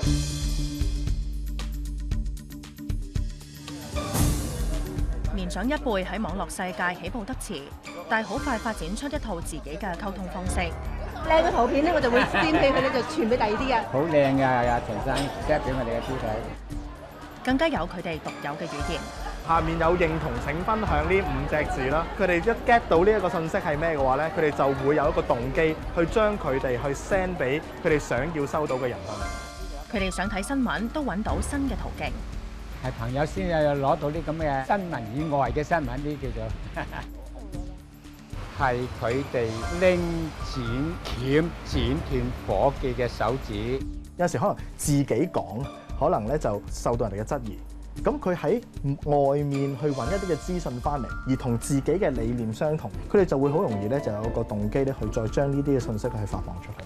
年長一輩喺網絡世界起步得遲，但係好快發展出一套自己嘅溝通方式。 靚嘅圖片咧，我就會先起佢咧，就傳俾第二啲人。 好靚㗎，阿陳生 set 俾我哋嘅標題。 更加有佢哋獨有嘅語言。 下面有認同請分享呢5隻字啦，佢哋一 get 到呢一個信息係咩嘅話咧，佢哋就會有一個動機去將佢哋去 send 俾佢哋想要收到嘅人。 佢哋想睇新聞都揾到新嘅途徑。 係朋友先有攞到啲咁嘅新聞以外嘅新聞，呢叫做係佢哋拎錢鉗剪斷夥計嘅手指。 有時可能自己講，可能咧就受到人哋嘅質疑。咁佢喺外面去揾一啲嘅資訊翻嚟，而同自己嘅理念相同，佢哋就會好容易咧就有個動機咧去再將呢啲嘅信息去發放出去。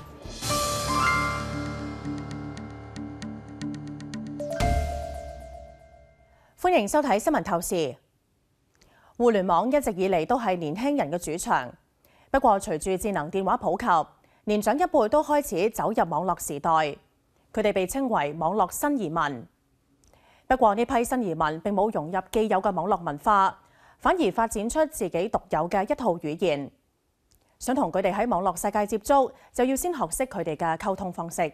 歡迎收睇新聞透視。互聯網一直以嚟都係年輕人嘅主場，不過隨住智能電話普及，年長一輩都開始走入網絡時代，佢哋被稱為網絡新移民。不過呢批新移民並冇融入既有嘅網絡文化，反而發展出自己獨有嘅一套語言。想同佢哋喺網絡世界接觸，就要先學識佢哋嘅溝通方式。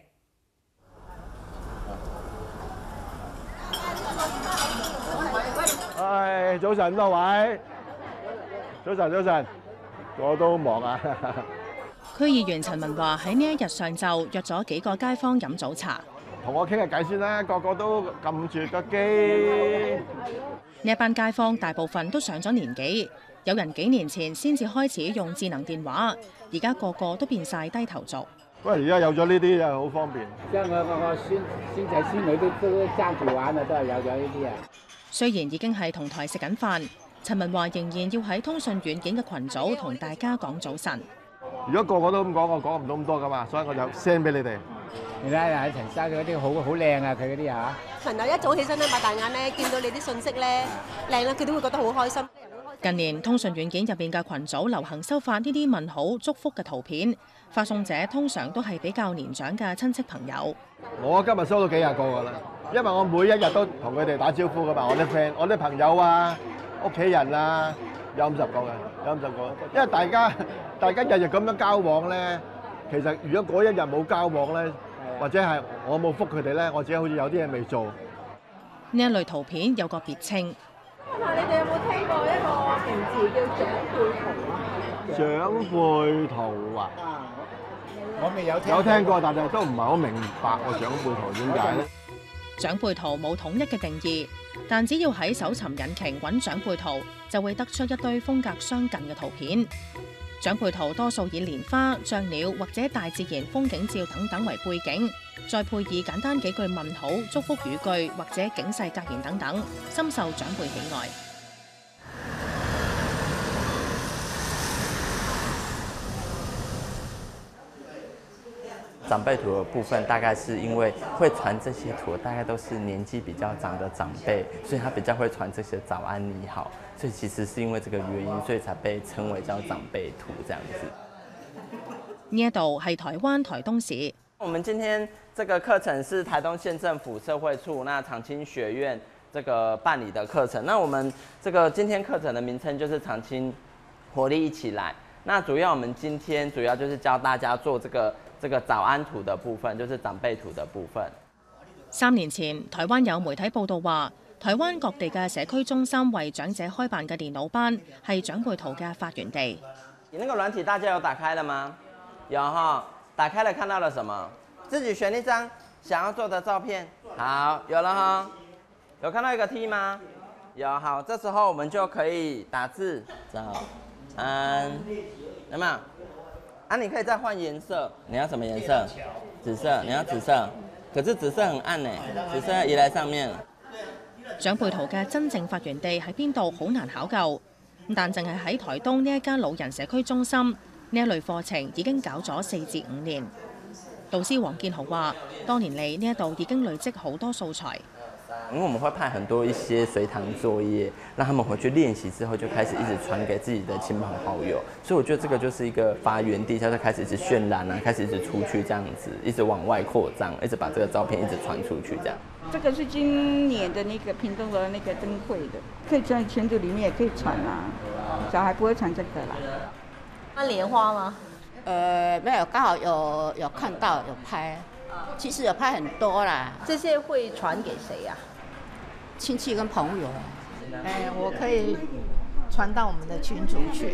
早晨各位，早晨，我都忙啊。 區議員陳文華喺呢一日上晝約咗幾個街坊飲早茶， 同我傾下偈先啦，個個都撳住個機。 呢一班街坊大部分都上咗年紀，有人幾年前先至開始用智能電話，而家個個都變晒低頭族。 喂，而家有咗呢啲就好方便。 即係我孫仔孫女都爭住玩啊，都係有咗呢啲啊。 雖然已經係同台食緊飯，陳文華仍然要喺通訊軟件嘅群組同大家講早晨。 如果個個都咁講，我講唔到咁多噶嘛，所以我就 send 俾你哋。 你睇陳生嗰啲好靚啊，佢嗰啲嚇。 朋友一早起身咧，擘大眼咧，見到你啲信息咧靚咧，佢都會覺得好開心。 近年通訊軟件入邊嘅群組流行收發呢啲問好、祝福嘅圖片，發送者通常都係比較年長嘅親戚朋友。 我今日收到幾廿個㗎啦，因為我每一日都同佢哋打招呼㗎嘛，我啲 friend、我啲朋友啊、屋企人啊，有50個嘅，有50個。因為大家日日咁樣交往咧，其實如果嗰一日冇交往咧，或者係我冇覆佢哋咧，我自己好似有啲嘢未做。 呢一類圖片有個別稱。 你哋有冇聽過一個名字叫長輩圖啊？ 長輩圖啊？ 我未有聽。 有聽過，但係都唔係好明白個長輩圖點解咧？ 長輩圖冇統一嘅定義，但只要喺搜尋引擎揾長輩圖，就會得出一堆風格相近嘅圖片。長輩圖多數以蓮花、雀鳥或者大自然風景照等等為背景，再配以簡單幾句問好、祝福語句或者警世格言等等，深受長輩喜愛。 長輩圖的部分，大概是因為會傳這些圖，大概都是年紀比較長的長輩，所以他比較會傳這些早安你好，所以其實是因為這個原因，所以才被稱為叫長輩圖這樣子。 呢一度係台灣台東市。 我們今天這個課程是台東縣政府社會處那長青學院這個辦理的課程，那我們這個今天課程的名稱就是長青活力一起來。那主要我們今天主要就是教大家做這個早安圖的部分，就是長輩圖的部分。 3年前，台灣有媒體報道話，台灣各地嘅社區中心為長者開辦嘅電腦班係長輩圖嘅發源地。 你那個軟體大家有打開了嗎？有哈，打開了看到了什麼？自己選一張想要做的照片。好，有了哈。有看到一個 T 嗎？有，好，這時候我們就可以打字。早安，有沒有？啊，你可以再換顏色，你要什麼顏色？紫色，你要紫色，可是紫色很暗呢，紫色移來上面。 長輩圖嘅真正發源地喺邊度好難考究，但淨係喺台東呢一間老人社區中心，呢一類課程已經搞咗4至5年。導師黃建豪話：多年嚟呢一度已經累積好多素材。 因为我们会派很多一些随堂作业，让他们回去练习之后，就开始一直传给自己的亲朋好友。所以我觉得这个就是一个发源地，它就开始一直渲染啊，开始一直出去这样子，一直往外扩张，一直把这个照片一直传出去这样。 这个是今年的那个屏东的那个灯会的，可以在群组里面也可以传啊，小孩不会传这个啦。 那莲花吗？ 没有，刚好有看到有拍，其实有拍很多啦。 这些会传给谁呀？ 亲戚跟朋友。 我可以传到我们的群组去。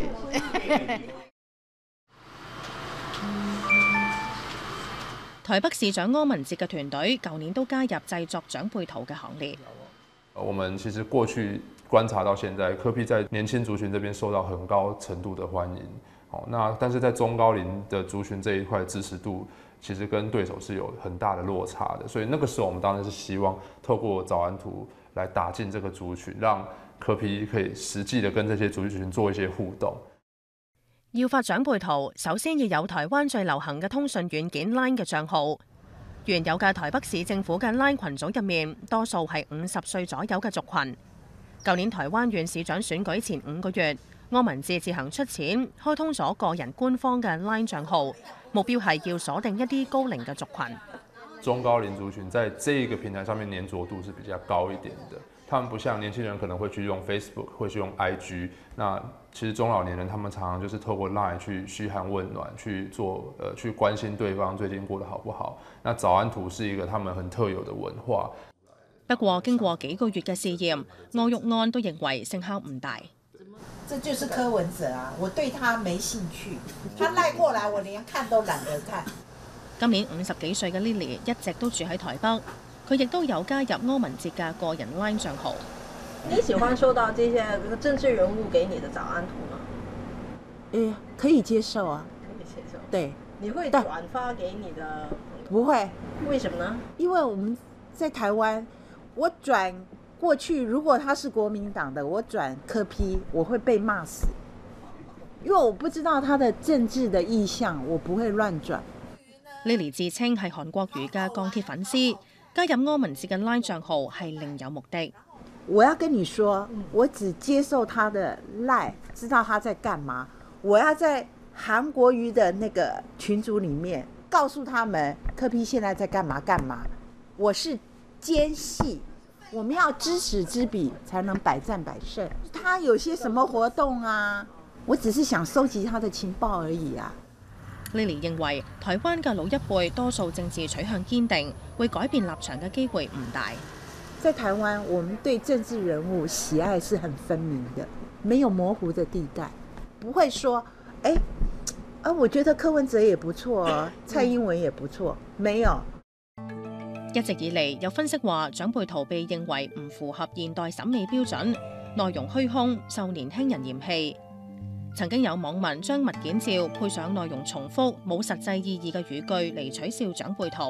台北市長柯文哲嘅團隊舊年都加入製作長輩圖嘅行列。 我們其實過去觀察到現在，柯 P 在年輕族群這邊受到很高程度的歡迎。但是在中高齡的族群這一塊支持度，其實跟對手是有很大的落差的。所以那個時候，我們當然是希望透過早安圖來打進這個族群，讓柯 P 可以實際的跟這些族群做一些互動。 要發長輩圖，首先要有台灣最流行嘅通訊軟件 Line 嘅帳號。原有嘅台北市政府嘅 Line 群組入面，多數係50歲左右嘅族群。舊年台灣縣市長選舉前5個月，柯文哲自行出錢開通咗個人官方嘅 Line 帳號，目標係要鎖定一啲高齡嘅族群。 中高齡族群在這個平台上面黏着度是比較高一點的。他們不像年輕人可能會去用 Facebook， 會去用 IG。那其實中老年人他們常常就是透過 Line 去噓寒問暖，去去關心對方最近過得好不好。那早安圖是一個他們很特有的文化。 不過經過幾個月嘅試驗，柯玉安都認為成效唔大。 這就是柯文哲啊！我對他沒興趣，他賴過來我連看都懶得看。 今年50幾歲嘅 Lily 一直都住喺台北。佢亦都有加入柯文哲嘅個人 Line 帳號。 你喜歡收到這些政治人物給你的早安圖嗎？ 可以接受啊。 可以接受。 對。 你會轉發給你的？ 不會。 為什麼呢？ 因為我們在台灣，我轉過去，如果他是國民黨的，我轉柯 P，我會被罵死。因為我不知道他的政治的意向，我不會亂轉。 Lily 自稱係韓國瑜嘅鋼鐵粉絲。加入柯文哲嘅 Line 帳號係另有目的。 我要跟你說，我只接受他的 Line， 知道他在幹嘛。我要在韓國瑜的那個群組裡面告訴他們，柯 P 現在在幹嘛幹嘛。我是奸細，我們要知己知彼，才能百戰百勝。他有些什麼活動啊？我只是想收集他的情報而已啊。 Lily 認為台灣嘅老一輩多數政治取向堅定，會改變立場嘅機會唔大。 在台灣，我們對政治人物喜愛是很分明的，沒有模糊的地帶，不會說，我覺得柯文哲也不錯，蔡英文也不錯，沒有。 一直以嚟有分析話，長輩圖被認為唔符合現代審美標準，內容虛空，受年輕人嫌棄。曾經有網民將物件照配上內容重複、冇實際意義嘅語句嚟取笑長輩圖，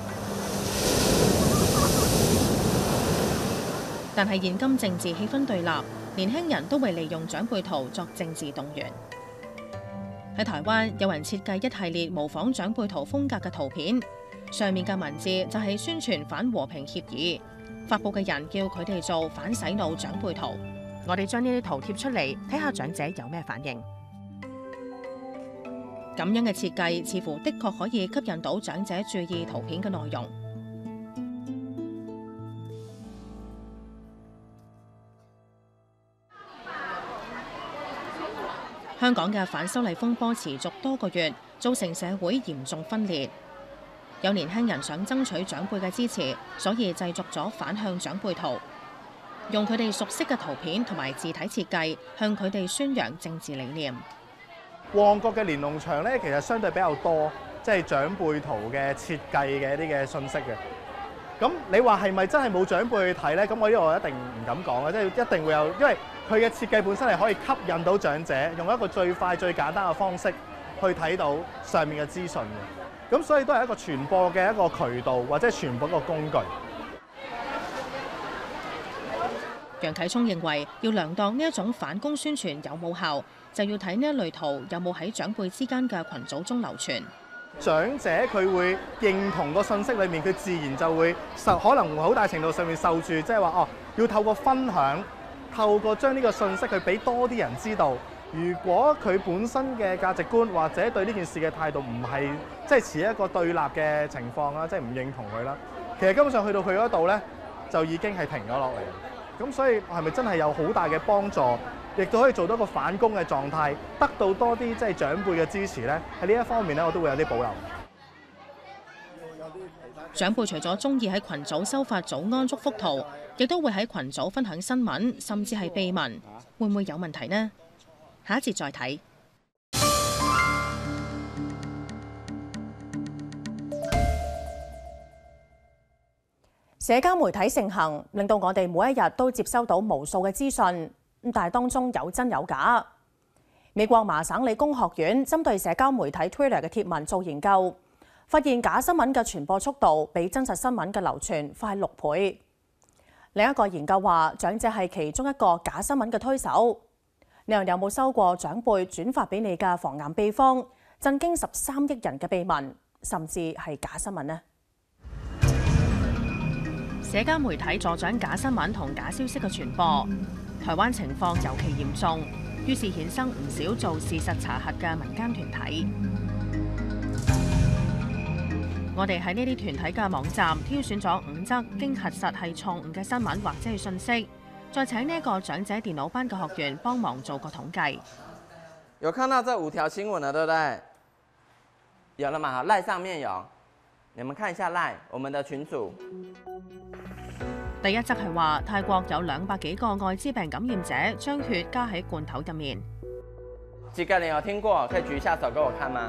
但係現今政治氣氛對立，年輕人都會利用長輩圖作政治動員。喺台灣，有人設計一系列模仿長輩圖風格嘅圖片，上面嘅文字就係宣傳反和平協議，發布嘅人叫佢哋做反洗腦長輩圖。我哋將呢啲圖貼出嚟，睇下長者有咩反應。咁樣嘅設計似乎的確可以吸引到長者注意圖片嘅內容。香港嘅反修例風波持續多個月，造成社會嚴重分裂。有年輕人想爭取長輩嘅支持，所以製作咗反向長輩圖。用佢哋熟悉嘅圖片同埋字體設計，向佢哋宣揚政治理念。 旺角嘅連儂牆咧，其實相對比較多，即係長輩圖嘅設計嘅一啲嘅信息嘅。咁你話係咪真係冇長輩去睇咧？咁我呢個一定唔敢講啦，即係一定會有，因為佢嘅設計本身係可以吸引到長者，用一個最快最簡單嘅方式去睇到上面嘅資訊嘅。咁所以都係一個傳播嘅一個渠道，或者傳播一個工具。 楊啟聰認為，要量度呢一種反攻宣傳有冇效，就要睇呢一類圖有冇喺長輩之間嘅群組中流傳。 長者佢會認同個信息裏面，佢自然就會可能好大程度上面受住，即係話哦，要透過分享，透過將呢個信息去俾多啲人知道。如果佢本身嘅價值觀或者對呢件事嘅態度唔係即係持一個對立嘅情況啦，即係唔認同佢啦，其實根本上去到佢嗰度咧，就已經係停咗落嚟。咁所以係咪真係有好大嘅幫助？亦都可以做到個反攻嘅狀態，得到多啲即係長輩嘅支持咧。喺呢一方面咧，我都會有啲保留。 長輩除咗中意喺群組收發早安祝福圖，亦都會喺群組分享新聞，甚至係秘聞，會唔會有問題呢？下一節再睇。社交媒體盛行，令到我哋每一日都接收到無數嘅資訊。但係當中有真有假。美國麻省理工學院針對社交媒體 Twitter 嘅貼文做研究，發現假新聞嘅傳播速度比真實新聞嘅流傳快6倍。另一個研究話，長者係其中一個假新聞嘅推手。你又有冇收過長輩轉發俾你嘅防癌秘方，震驚13億人嘅秘聞，甚至係假新聞呢？社交媒體助長假新聞同假消息嘅傳播。台灣情況尤其嚴重，於是衍生唔少做事實查核嘅民間團體。我哋喺呢啲團體嘅網站挑選咗5則經核實係錯誤嘅新聞或者係訊息，再請呢一個長者電腦班嘅學員幫忙做個統計。 有看到這5條新聞了，對不對？有了嘛？好，LINE上面有，你們看一下 LINE，我們的群組。 第一則係話泰國有200幾個艾滋病感染者將血加喺罐頭入面。 幾個人有聽過？可以舉一下手給我看嗎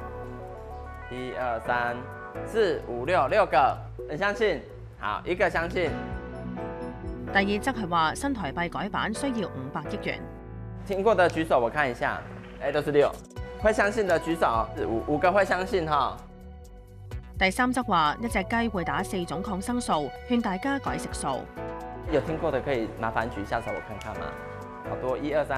？1、2、3、4、5、6個，很相信。好，1個相信。 第二則係話新台幣改版需要500億元。 聽過的舉手，我看一下。都是6。會相信的舉手，5個會相信哈。 第三則話一隻雞會打4種抗生素，勸大家改食素。 有聽過的可以麻煩舉一下手，我看看嗎？好多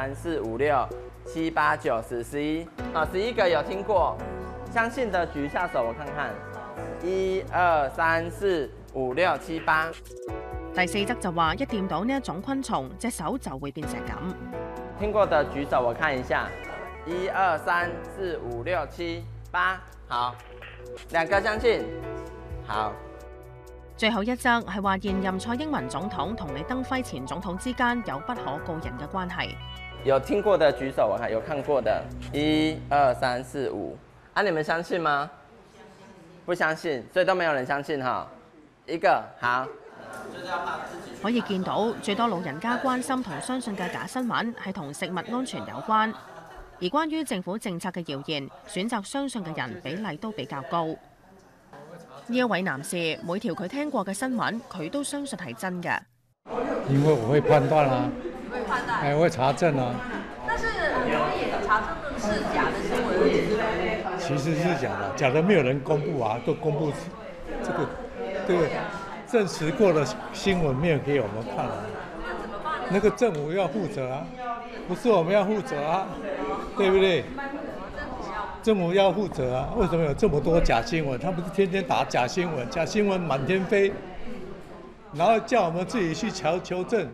，1、2、3、4、5、6、7、8、9、10、11，啊，11個有聽過，相信的舉一下手，我看看。1、2、3、4、5、6、7、8。 第四則就話一掂到呢一種昆蟲，隻手就會變成咁。 聽過的舉手，我看一下。1、2、3、4、5、6、7、8，好。2個相信，好。 最後一則係話現任蔡英文總統同李登輝前總統之間有不可告人嘅關係。 有聽過的舉手，我看有看過的。1、2、3、4、5，啊，你們相信嗎？不相信，所以都沒有人相信哈。1個好。 可以見到最多老人家關心同相信嘅假新聞係同食物安全有關。而關於政府政策嘅謠言，選擇相信嘅人比例都比較高。呢一位男士每條佢聽過嘅新聞，佢都相信係真嘅。 因為我會判斷啦， 會判斷， 我會查證啊。 但是很多也查證的是假的新聞。 其實是假的，假的沒有人公布啊，都公布這個證實過的新聞沒有給我們看啊。那個政府要負責啊，不是我們要負責啊。對不對？政府要負責啊！為什麼有這麼多假新聞？他們是天天打假新聞，假新聞滿天飛，然後叫我們自己去求證。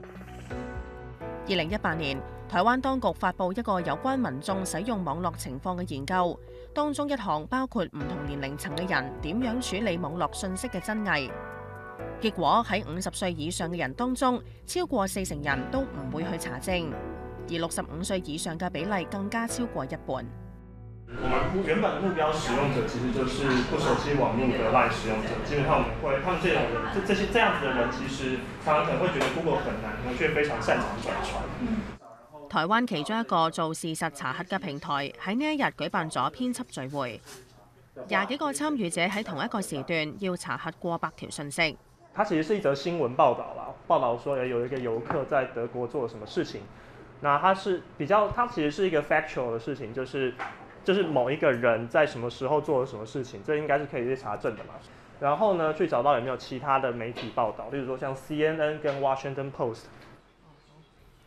2018年，台灣當局發布一個有關民眾使用網絡情況嘅研究，當中一項包括唔同年齡層嘅人點樣處理網絡信息嘅真偽。結果喺50歲以上嘅人當中，超過40%人都唔會去查證。而65歲以上嘅比例更加超過1半。 我們原本目標使用者其實就是不熟悉網絡的 LINE 使用者，基本上他們這種人，這樣子的人，其實他們可能會覺得 Google 很難，卻非常擅長轉傳。 台灣其中一個做事實查核嘅平台喺呢一日舉辦咗編輯聚會，20幾個參與者喺同一個時段要查核過百條訊息。 它其實是一則新聞報導啦，報導說有一個遊客在德國做了什麼事情。那它其實是一個 factual 的事情，就是某一個人在什麼時候做了什麼事情，這應該是可以去查證的嘛。然後呢，去找到有沒有其他的媒體報道，例如說像 CNN 跟 Washington Post。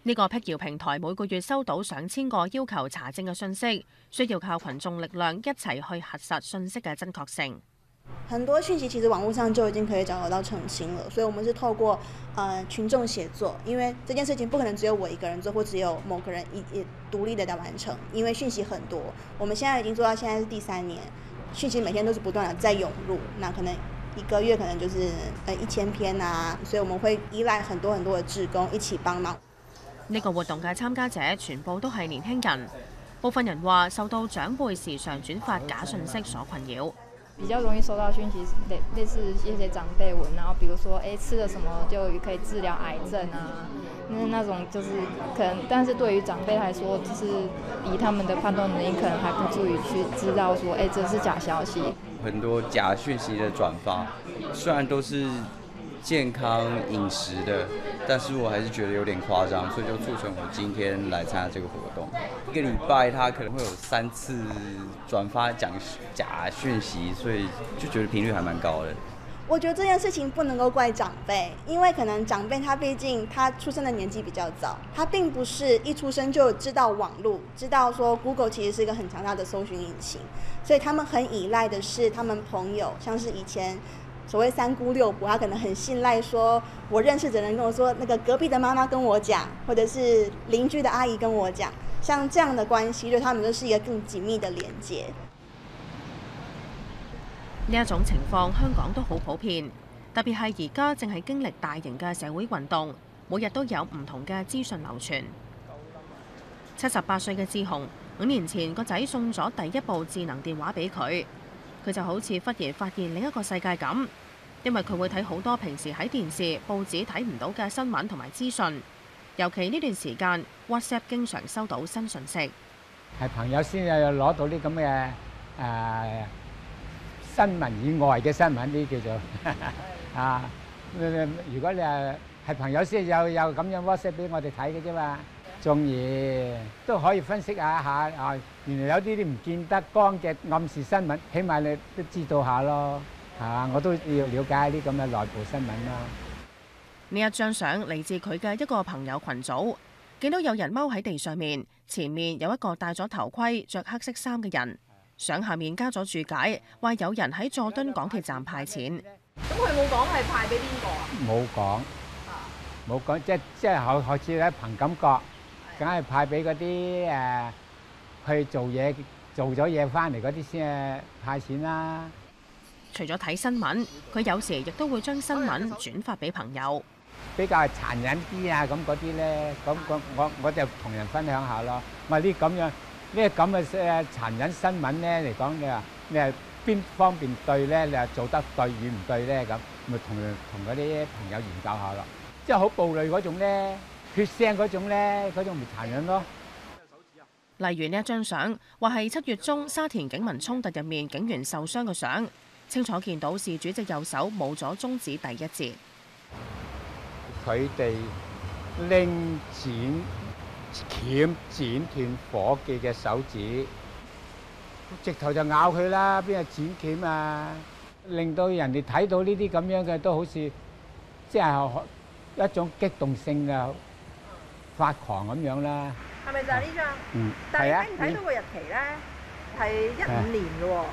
呢個辟謠平台每個月收到上千個要求查證嘅訊息，需要靠群眾力量一齊去核實訊息嘅真確性。 很多訊息其實網絡上就已經可以找得到澄清了，所以我們是透過群眾協作，因為這件事情不可能只有我一個人做，或只有某個人獨立的來完成，因為訊息很多。我們現在已經做到現在是第3年，訊息每天都是不斷的在湧入，那可能1個月可能就是1000篇啊，所以我們會依賴很多的志工一起幫忙。 呢個活動嘅參加者全部都係年輕人，部分人話受到長輩時常轉發假訊息所困擾。 比較容易收到訊息，類似一些長輩文，然後比如說，吃了什麼就可以治療癌症啊，那種就是可能，但是對於長輩來說，就是以他們的判斷能力，可能還不足以去知道說，這是假消息。 很多假訊息的轉發，雖然都是健康飲食的，但是我還是覺得有點誇張，所以就促成我今天來參加這個活動。一個禮拜，他可能會有3次轉發講假訊息，所以就覺得頻率還蠻高的。 我覺得這件事情不能夠怪長輩，因為可能長輩他畢竟他出生的年紀比較早，他並不是一出生就知道網絡，知道說 Google 其實是一個很強大的搜尋引擎，所以他們很依賴的是他們朋友，像是以前所謂3姑6婆，他可能很信賴說我認識的人跟我說，那個隔壁的媽媽跟我講，或者是鄰居的阿姨跟我講，像這樣的關係對他們都是一個更緊密的連結。 呢一種情況香港都好普遍，特別係而家正係經歷大型嘅社會運動，每日都有唔同嘅資訊流傳。78歲嘅志雄5年前個仔送咗第一部智能電話俾佢，佢就好似忽然發現另一個世界咁，因為佢會睇好多平時喺電視、報紙睇唔到嘅新聞同埋資訊，尤其呢段時間 WhatsApp 經常收到新訊息。 係朋友先有攞到啲咁嘅新聞以外嘅新聞，呢叫做啊。如果你係朋友先有咁樣 WhatsApp 俾我哋睇嘅啫嘛，仲要都可以分析下啊。原來有啲唔見得光嘅暗示新聞，起碼你都知道下咯。我都要了解啲咁嘅內部新聞咯。 呢一張相嚟自佢嘅一個朋友群組，見到有人踎喺地上面，前面有一個戴咗頭盔、着黑色衫嘅人。相下面加咗註解，話有人喺佐敦港鐵站派錢。 咁佢冇講係派俾邊個啊？ 冇講，即係好似咧憑感覺，梗係派俾嗰啲去做咗嘢翻嚟嗰啲先派錢啦。 除咗睇新聞，佢有時亦都會將新聞轉發俾朋友。 比較殘忍啲啊咁嗰啲咧，咁我就同人分享下咯。咪呢咁樣。呢個咁嘅殘忍新聞咧嚟講，你係邊方面對咧？你係做得對與唔對咧？咁咪同嗰啲朋友研究下咯。即係好暴戾嗰種咧，血腥嗰種咧，嗰種咪殘忍咯。 例如呢一張相，話係7月中沙田警民衝突入面警員受傷嘅相，清楚見到事主隻右手冇咗中指第一節。 佢哋拎錢。剪斷伙計嘅手指，直頭就咬佢啦！邊有剪鉗啊？令到人哋睇到呢啲咁樣嘅，都好似即係一種激動性嘅發狂咁樣啦。 係咪就係呢張？但係睇唔睇到個日期咧？係15年嘅喎。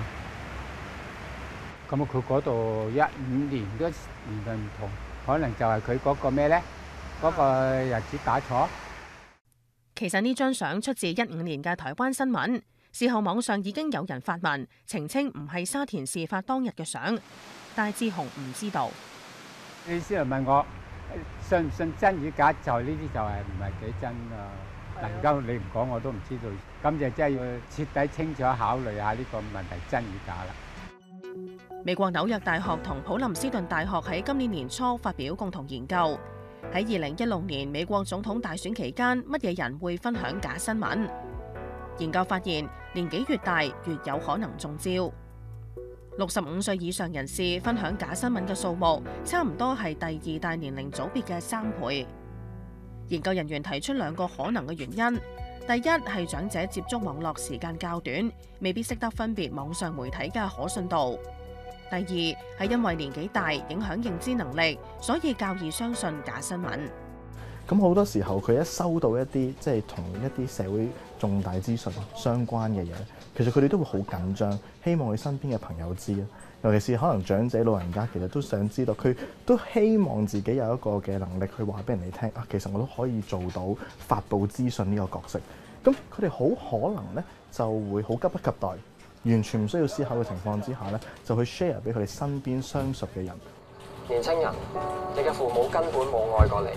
咁佢嗰度15年嗰年份唔同，可能就係佢嗰個咩咧？嗰個日子打錯。 其實呢張相出自15年嘅台灣新聞，事後網上已經有人發文澄清唔係沙田事發當日嘅相，但係志雄唔知道。 你先嚟問我信唔信真與假，就呢啲就係唔係幾真啊？而家你唔講我都唔知道，咁就真係要徹底清楚考慮下呢個問題真與假啦。 美國紐約大學同普林斯頓大學喺今年年初發表共同研究。喺2016年美國總統大選期間，乜嘢人會分享假新聞？研究發現，年紀越大越有可能中招。65歲以上人士分享假新聞嘅數目，差唔多係第2大年齡組別嘅3倍。研究人員提出2個可能嘅原因：第一係長者接觸網絡時間較短，未必識得分別網上媒體嘅可信度。第二係因為年紀大影響認知能力，所以較易相信假新聞。 咁好多時候佢一收到一啲即係同一啲社會重大資訊相關嘅嘢，其實佢哋都會好緊張，希望佢身邊嘅朋友知啊。尤其是可能長者老人家，其實都想知道，佢都希望自己有一個嘅能力去話俾人哋聽啊。其實我都可以做到發布資訊呢個角色。咁佢哋好可能咧就會好急不及待，完全唔需要思考嘅情況之下咧，就去 share 俾佢哋身邊相熟嘅人。 年青人，你嘅父母根本冇愛過你。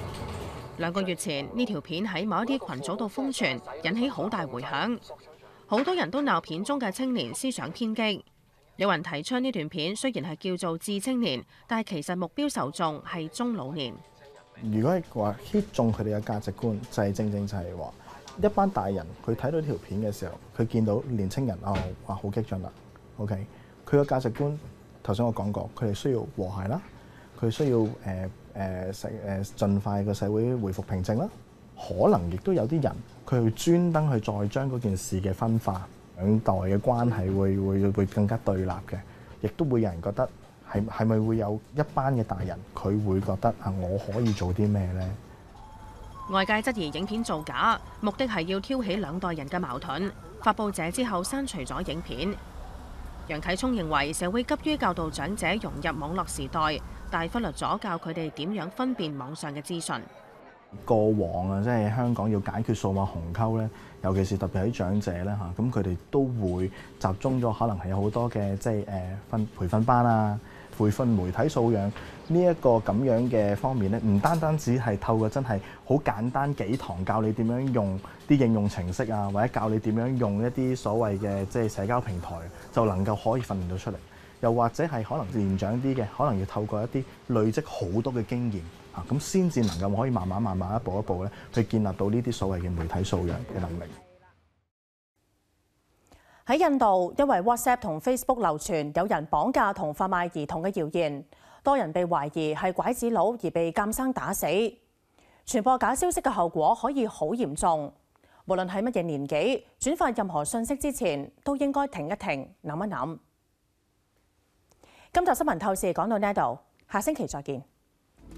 2個月前，呢條片喺某一啲群組度瘋傳，引起好大迴響。好多人都鬧片中嘅青年思想偏激。有人提出呢段片雖然係叫做致青年，但係其實目標受眾係中老年。 如果係話 hit 中佢哋嘅價值觀，就係正正就係話一班大人佢睇到呢條片嘅時候，佢見到年青人話好激進啦。OK， 佢個價值觀頭先我講過，佢哋需要和諧啦，佢需要盡快個社會回復平靜啦。可能亦都有啲人佢會專登去再將嗰件事嘅分化。兩代嘅關係會更加對立嘅，亦都會有人覺得係咪會有一班嘅大人佢會覺得我可以做啲咩呢？ 外界質疑影片造假，目的係要挑起兩代人嘅矛盾。發布者之後刪除咗影片。楊啟聰認為社會急於教導長者融入網絡時代，但忽略咗教佢哋點樣分辨網上嘅資訊。 過往啊，即係香港要解決數碼鴻溝咧，尤其是特別喺長者咧嚇，咁佢哋都會集中咗，可能係有好多嘅即係培訓班啊，培訓媒體素養呢一個咁樣嘅方面咧，唔單單只係透過真係好簡單幾堂教你點樣用啲應用程式啊，或者教你點樣用一啲所謂嘅即係社交平台，就能夠可以訓練到出嚟。又或者係可能年長啲嘅，可能要透過一啲累積好多嘅經驗。咁先至能夠可以慢慢一步一步咧，去建立到呢啲所謂嘅媒體素養嘅能力。 喺印度，因為 WhatsApp 同 Facebook 流傳有人綁架同販賣兒童嘅謠言，多人被懷疑係拐子佬而被監生打死。傳播假消息嘅後果可以好嚴重，無論係乜嘢年紀，轉發任何信息之前都應該停一停，諗一諗。今集新聞透視講到呢度，下星期再見。